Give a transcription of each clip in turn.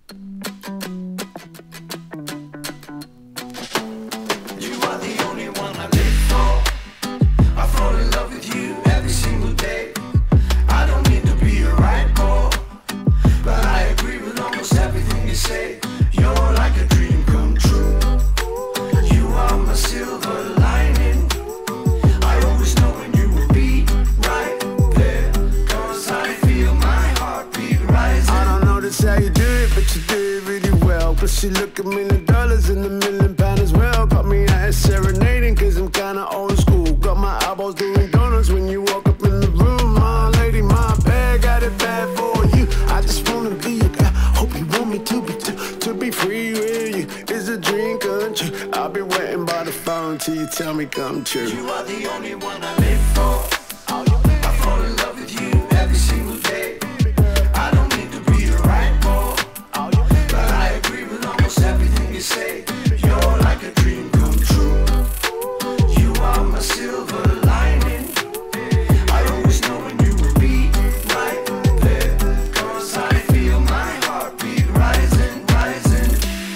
You are the only one I live for. I fall in love with you every single day. I don't need to be a right boy, but I agree with almost everything you say. You're like a dream come true. You are my silver lining. I always know when you will be right there, 'cause I feel my heartbeat rising. I don't know just how you do it, but you do it really well. Plus you look $1 million and £1 million as well. Got me out here serenading 'cause I'm kinda old school. Got my eyeballs doing donuts when you walk up in the room. My lady, my bag, got it bad for you. I just wanna be a guy. Hope you want me to be free with you. It's a dream come true. I'll be waiting by the phone till you tell me come true. You are the only one I live for. I fall in love with you every single day. I don't need to be the right boy, but I agree with almost everything you say. You're like a dream come true. You are my silver lining. I always know when you will be right there, 'cause I feel my heartbeat rising, rising.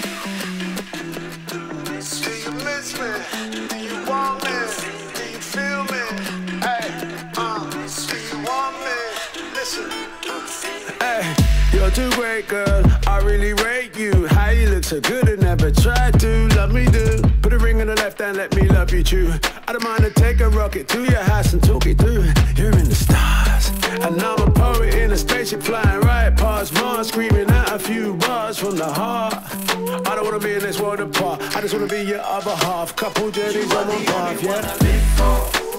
Do you miss me? Do you want me? Do you feel me? Hey, do you want me? Listen. Hey, you're too great, girl. I really rate you. How you look so good and never tried to love me, do. Put a ring on the left and let me love you true. I don't mind to take a rocket to your house and talk it through. You're in the stars, and I'm a poet in a spaceship flying right past Mars, screaming out a few bars from the heart. I don't wanna be in this world apart. I just wanna be your other half. Couple journeys on one path, yeah. I live for.